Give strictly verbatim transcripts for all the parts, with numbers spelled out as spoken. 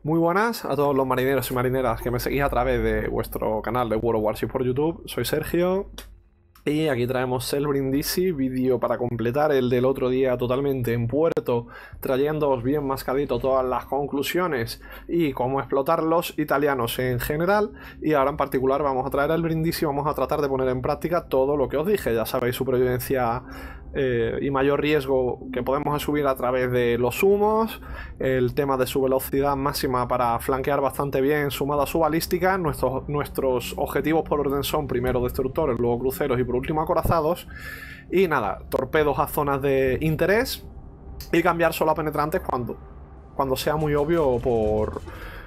Muy buenas a todos los marineros y marineras que me seguís a través de vuestro canal de World of Warships por YouTube. Soy Sergio y aquí traemos el Brindisi, vídeo para completar el del otro día totalmente en puerto, trayéndoos bien mascadito todas las conclusiones y cómo explotar los italianos en general. Y ahora en particular vamos a traer el Brindisi y vamos a tratar de poner en práctica todo lo que os dije. Ya sabéis, supervivencia eh, y mayor riesgo que podemos subir a través de los humos, el tema de su velocidad máxima para flanquear bastante bien sumado a su balística. Nuestros, nuestros objetivos por orden son primero destructores, luego cruceros y por último acorazados. Y nada, torpedos a zonas de interés y cambiar solo a penetrantes cuando, cuando sea muy obvio por...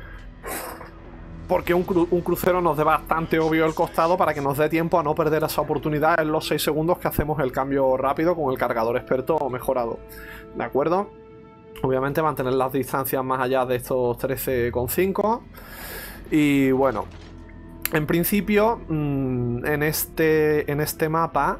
porque un, cru un crucero nos dé bastante obvio el costado para que nos dé tiempo a no perder esa oportunidad en los seis segundos que hacemos el cambio rápido con el cargador experto mejorado. ¿De acuerdo? Obviamente mantener las distancias más allá de estos trece coma cinco. Y bueno, en principio en este, en este mapa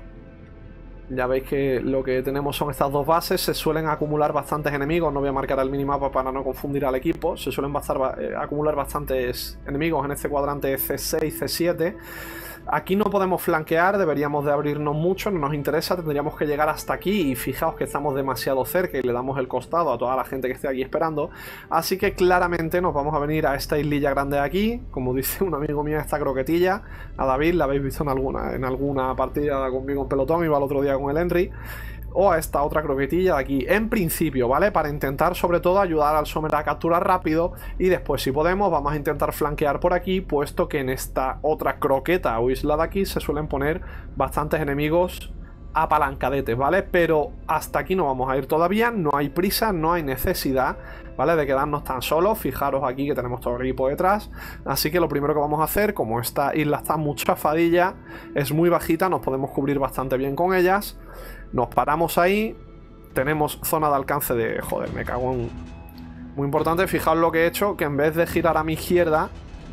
ya veis que lo que tenemos son estas dos bases. Se suelen acumular bastantes enemigos. No voy a marcar el minimapa para no confundir al equipo. Se suelen bastar, eh, acumular bastantes enemigos en este cuadrante C seis, C siete. Aquí no podemos flanquear, deberíamos de abrirnos mucho, no nos interesa, tendríamos que llegar hasta aquí y fijaos que estamos demasiado cerca y le damos el costado a toda la gente que esté aquí esperando. Así que claramente nos vamos a venir a esta islilla grande de aquí, como dice un amigo mío, esta croquetilla. A David la habéis visto en alguna, en alguna partida conmigo en pelotón, iba el otro día con el Henry. O a esta otra croquetilla de aquí, en principio, ¿vale? Para intentar sobre todo ayudar al Sommer a capturar rápido. Y después, si podemos, vamos a intentar flanquear por aquí, puesto que en esta otra croqueta o isla de aquí se suelen poner bastantes enemigos apalancadetes, ¿vale? Pero hasta aquí no vamos a ir todavía, no hay prisa, no hay necesidad, ¿vale? De quedarnos tan solos. Fijaros aquí que tenemos todo el equipo detrás. Así que lo primero que vamos a hacer, como esta isla está muy chafadilla, es muy bajita, nos podemos cubrir bastante bien con ellas. Nos paramos ahí, tenemos zona de alcance de... Joder, me cago en... Muy importante, fijaos lo que he hecho, que en vez de girar a mi izquierda,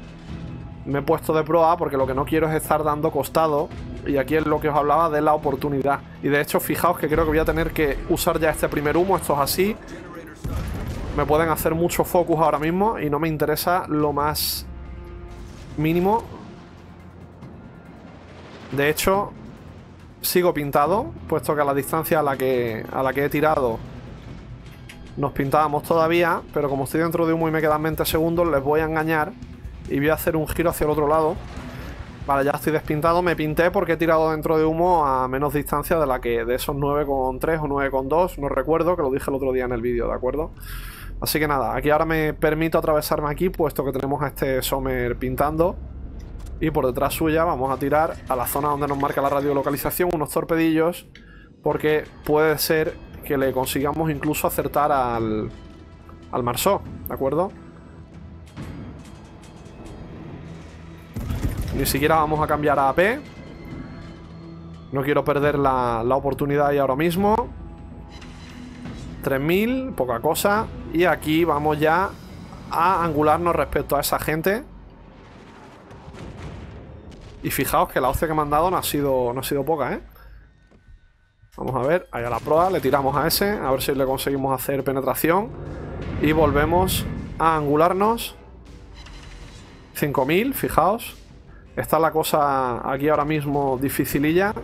me he puesto de proa porque lo que no quiero es estar dando costado. Y aquí es lo que os hablaba de la oportunidad. Y de hecho, fijaos que creo que voy a tener que usar ya este primer humo, esto es así. Me pueden hacer mucho focus ahora mismo y no me interesa lo más mínimo. De hecho... sigo pintado, puesto que a la distancia a la que, a la que he tirado nos pintábamos todavía, pero como estoy dentro de humo y me quedan veinte segundos, les voy a engañar y voy a hacer un giro hacia el otro lado. Vale, ya estoy despintado, me pinté porque he tirado dentro de humo a menos distancia de la que de esos nueve coma tres o nueve coma dos, no recuerdo, que lo dije el otro día en el vídeo, ¿de acuerdo? Así que nada, aquí ahora me permito atravesarme aquí, puesto que tenemos a este Sommer pintando. Y por detrás suya vamos a tirar a la zona donde nos marca la radiolocalización unos torpedillos, porque puede ser que le consigamos incluso acertar al, al Marceau, ¿de acuerdo? Ni siquiera vamos a cambiar a A P. No quiero perder la, la oportunidad ahí ahora mismo. tres mil, poca cosa. Y aquí vamos ya a angularnos respecto a esa gente. Y fijaos que la hostia que me han dado no ha sido, no ha sido poca, ¿eh? Vamos a ver, ahí a la proa, le tiramos a ese, a ver si le conseguimos hacer penetración. Y volvemos a angularnos. cinco mil, fijaos. Está la cosa aquí ahora mismo dificililla.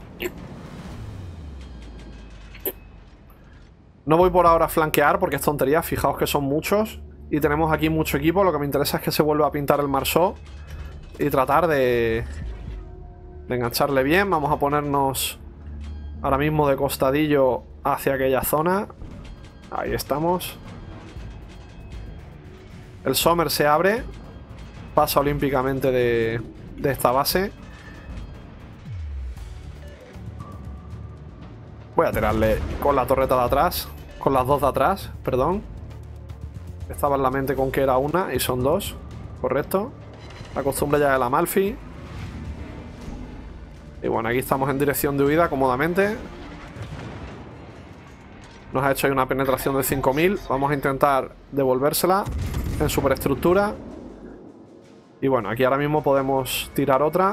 No voy por ahora a flanquear porque es tontería, fijaos que son muchos. Y tenemos aquí mucho equipo, lo que me interesa es que se vuelva a pintar el Marceau. Y tratar de, de engancharle bien. Vamos a ponernos ahora mismo de costadillo hacia aquella zona. Ahí estamos. El Sommer se abre. Pasa olímpicamente de, de esta base. Voy a tirarle con la torreta de atrás. Con las dos de atrás, perdón. Estaba en la mente con que era una y son dos. Correcto. La costumbre ya de la Malfi. Y bueno, aquí estamos en dirección de huida cómodamente. Nos ha hecho ahí una penetración de cinco mil. Vamos a intentar devolvérsela en superestructura. Y bueno, aquí ahora mismo podemos tirar otra.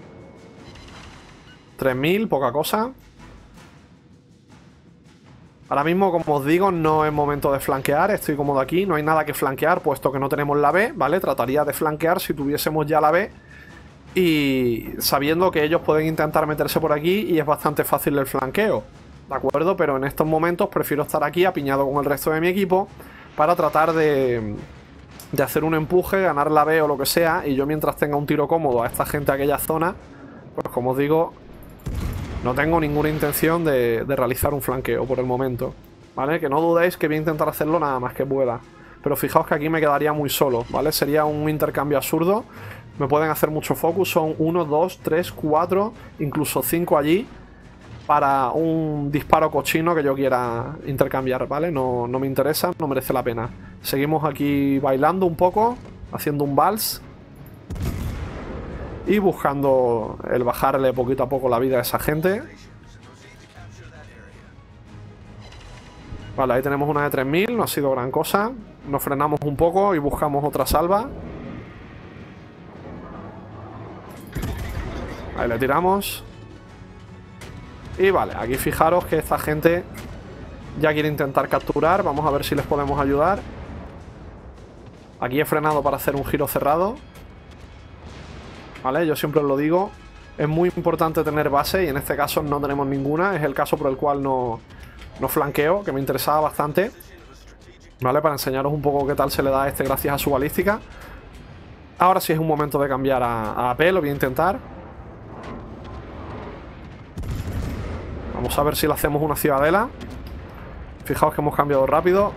tres mil, poca cosa. Ahora mismo, como os digo, no es momento de flanquear. Estoy cómodo aquí, no hay nada que flanquear, puesto que no tenemos la B, ¿vale? Trataría de flanquear si tuviésemos ya la B. Y sabiendo que ellos pueden intentar meterse por aquí y es bastante fácil el flanqueo, ¿de acuerdo? Pero en estos momentos prefiero estar aquí apiñado con el resto de mi equipo para tratar de, de hacer un empuje, ganar la B o lo que sea. Y yo, mientras tenga un tiro cómodo a esta gente a aquella zona, pues como os digo, no tengo ninguna intención de, de realizar un flanqueo por el momento, ¿vale? Que no dudéis que voy a intentar hacerlo nada más que pueda. Pero fijaos que aquí me quedaría muy solo, ¿vale? Sería un intercambio absurdo. Me pueden hacer mucho focus. Son uno, dos, tres, cuatro, incluso cinco allí para un disparo cochino que yo quiera intercambiar, ¿vale? No, no me interesa, no merece la pena. Seguimos aquí bailando un poco, haciendo un vals y buscando el bajarle poquito a poco la vida a esa gente. Vale, ahí tenemos una de tres mil, no ha sido gran cosa. Nos frenamos un poco y buscamos otra salva. Ahí le tiramos. Y vale, aquí fijaros que esta gente ya quiere intentar capturar. Vamos a ver si les podemos ayudar. Aquí he frenado para hacer un giro cerrado. Vale, yo siempre os lo digo. Es muy importante tener base y en este caso no tenemos ninguna. Es el caso por el cual no, no flanqueo, que me interesaba bastante. Vale, para enseñaros un poco qué tal se le da a este gracias a su balística. Ahora sí es un momento de cambiar a, a A P, lo voy a intentar. Vamos a ver si le hacemos una ciudadela. Fijaos que hemos cambiado rápido.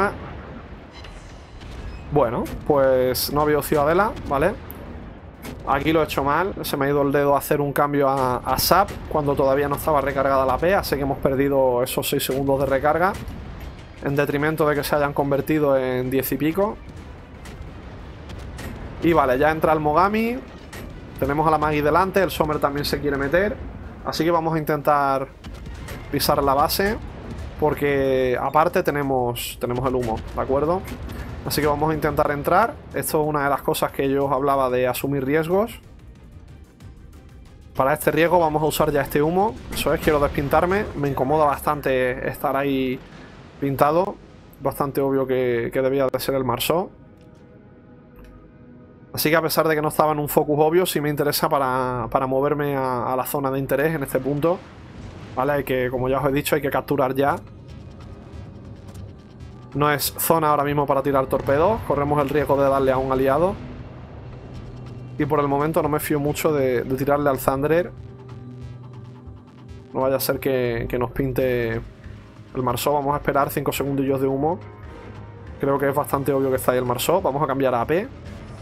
Bueno, pues no ha habido ciudadela, ¿vale? Aquí lo he hecho mal. Se me ha ido el dedo a hacer un cambio a, a S A P cuando todavía no estaba recargada la P. Así que hemos perdido esos seis segundos de recarga, en detrimento de que se hayan convertido en diez y pico. Y vale, ya entra el Mogami. Tenemos a la Maggie delante. El Sommer también se quiere meter. Así que vamos a intentar pisar la base, porque aparte tenemos, tenemos el humo, ¿de acuerdo? Así que vamos a intentar entrar. Esto es una de las cosas que yo os hablaba de asumir riesgos. Para este riesgo vamos a usar ya este humo. Eso es, quiero despintarme. Me incomoda bastante estar ahí pintado. Bastante obvio que, que debía de ser el Marceau. Así que a pesar de que no estaba en un focus obvio, sí me interesa para, para moverme a, a la zona de interés en este punto. Vale, hay que, como ya os he dicho, hay que capturar ya. No es zona ahora mismo para tirar torpedos. Corremos el riesgo de darle a un aliado. Y por el momento no me fío mucho de, de tirarle al Thunderer. No vaya a ser que, que nos pinte el Marceau. Vamos a esperar cinco segundillos de humo. Creo que es bastante obvio que está ahí el Marceau. Vamos a cambiar a A P.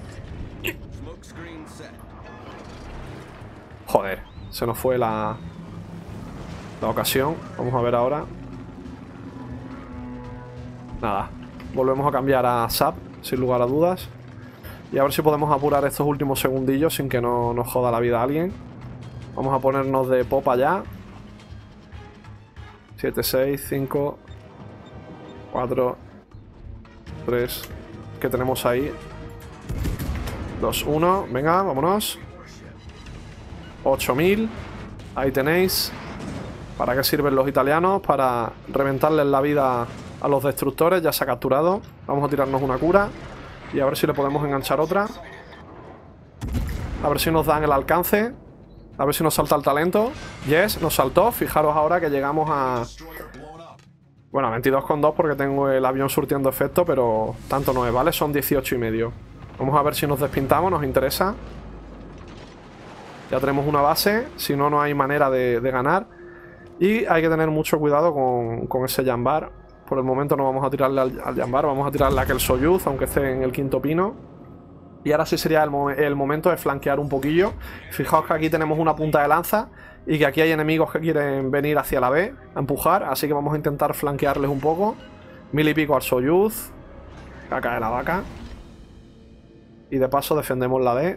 Joder, se nos fue la, la ocasión. Vamos a ver ahora. Nada, volvemos a cambiar a S A P, sin lugar a dudas. Y a ver si podemos apurar estos últimos segundillos sin que no nos joda la vida a alguien. Vamos a ponernos de popa ya. siete, seis, cinco, cuatro, tres. ¿Qué tenemos ahí? dos, uno. Venga, vámonos. ocho mil. Ahí tenéis. ¿Para qué sirven los italianos? Para reventarles la vida a los destructores. Ya se ha capturado. Vamos a tirarnos una cura. Y a ver si le podemos enganchar otra. A ver si nos dan el alcance. A ver si nos salta el talento. Yes, nos saltó. Fijaros ahora que llegamos a... Bueno, a veintidós coma dos porque tengo el avión surtiendo efecto, pero tanto no es, ¿vale? Son dieciocho y medio. Vamos a ver si nos despintamos, nos interesa. Ya tenemos una base, si no, no hay manera de, de ganar. Y hay que tener mucho cuidado con, con ese Jambar. Por el momento no vamos a tirarle al, al Jambar, vamos a tirarle a aquel Soyuz, aunque esté en el quinto pino. Y ahora sí sería el, mo el momento de flanquear un poquillo. Fijaos que aquí tenemos una punta de lanza y que aquí hay enemigos que quieren venir hacia la B a empujar. Así que vamos a intentar flanquearles un poco. Mil y pico al Soyuz. Caca de la vaca. Y de paso defendemos la D.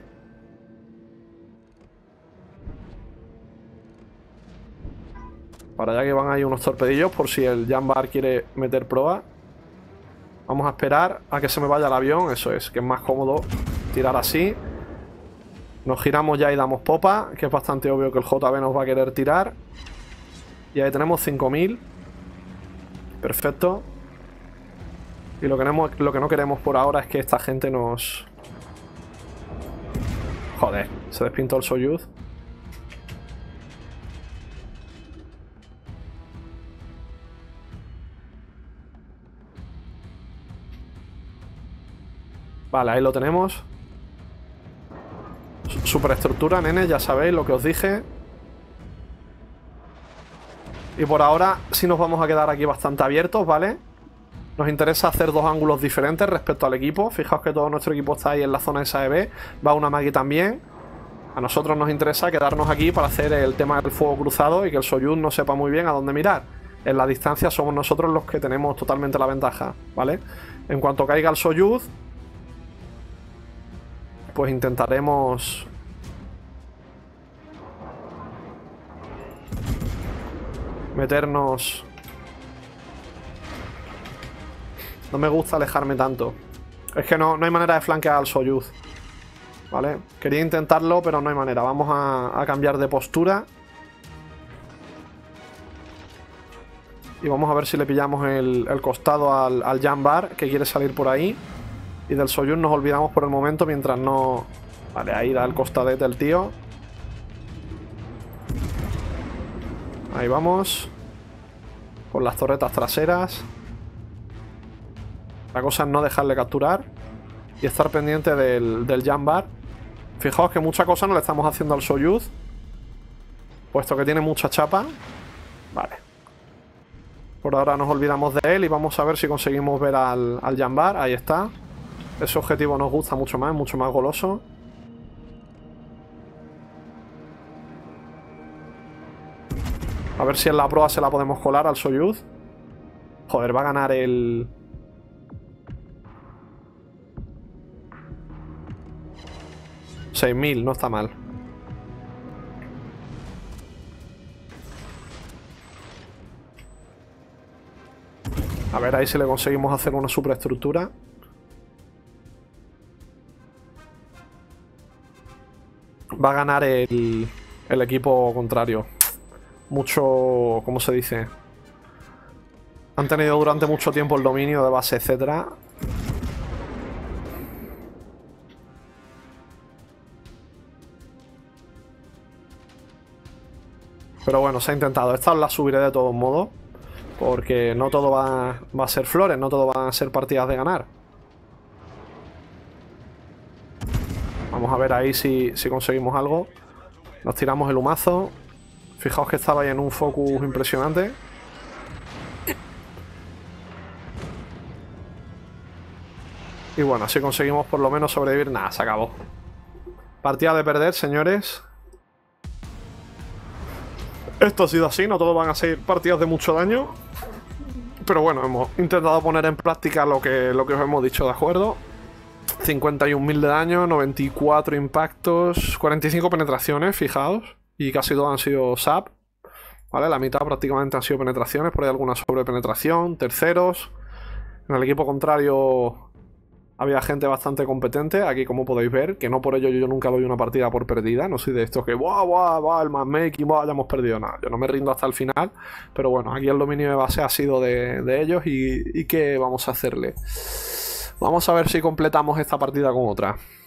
Para allá que van ahí unos torpedillos por si el Jambar quiere meter proa. Vamos a esperar a que se me vaya el avión. Eso es, que es más cómodo tirar así. Nos giramos ya y damos popa, que es bastante obvio que el J B nos va a querer tirar. Y ahí tenemos cinco mil. Perfecto. Y lo que, no, lo que no queremos por ahora es que esta gente nos... Joder, se despintó el Soyuz. Vale, ahí lo tenemos. Superestructura, nene, ya sabéis lo que os dije. Y por ahora sí nos vamos a quedar aquí bastante abiertos, ¿vale? Nos interesa hacer dos ángulos diferentes respecto al equipo. Fijaos que todo nuestro equipo está ahí en la zona S A B. Va una Magi también. A nosotros nos interesa quedarnos aquí para hacer el tema del fuego cruzado y que el Soyuz no sepa muy bien a dónde mirar. En la distancia somos nosotros los que tenemos totalmente la ventaja, ¿vale? En cuanto caiga el Soyuz, pues intentaremos... meternos... No me gusta alejarme tanto. Es que no, no hay manera de flanquear al Soyuz, ¿vale? Quería intentarlo, pero no hay manera. Vamos a, a cambiar de postura. Y vamos a ver si le pillamos el, el costado al, al Jambar, que quiere salir por ahí. Y del Soyuz nos olvidamos por el momento mientras no... Vale, ahí da el costadete el tío. Ahí vamos. Con las torretas traseras. La cosa es no dejarle capturar y estar pendiente del, del Jambar. Fijaos que mucha cosa no le estamos haciendo al Soyuz, puesto que tiene mucha chapa. Vale. Por ahora nos olvidamos de él y vamos a ver si conseguimos ver al, al Jambar. Ahí está. Ese objetivo nos gusta mucho más, mucho más goloso. A ver si en la proa se la podemos colar al Soyuz. Joder, va a ganar el... seis mil, no está mal. A ver ahí si le conseguimos hacer una superestructura. Va a ganar el, el equipo contrario. Mucho... ¿Cómo se dice? Han tenido durante mucho tiempo el dominio de base, etcétera. Pero bueno, se ha intentado. Esta la subiré de todos modos, porque no todo va, va a ser flores, no todo van a ser partidas de ganar. Vamos a ver ahí si, si conseguimos algo. Nos tiramos el humazo. Fijaos que estaba ahí en un focus impresionante. Y bueno, así conseguimos por lo menos sobrevivir. Nada, se acabó. Partida de perder, señores. Esto ha sido así, no todos van a ser partidas de mucho daño. Pero bueno, hemos intentado poner en práctica lo que, lo que os hemos dicho, ¿de acuerdo? cincuenta y un mil de daño, noventa y cuatro impactos, cuarenta y cinco penetraciones, fijaos. Y casi todas han sido S A P. ¿Vale? La mitad prácticamente han sido penetraciones, por ahí alguna sobrepenetración, terceros. En el equipo contrario había gente bastante competente, aquí como podéis ver, que no por ello yo nunca doy una partida por perdida. No soy de estos que, ¡buah, buah, buah! El matchmaking, ¡buah! Ya hemos perdido nada. Yo no me rindo hasta el final. Pero bueno, aquí el dominio de base ha sido de, de ellos y, y ¿qué vamos a hacerle? Vamos a ver si completamos esta partida con otra.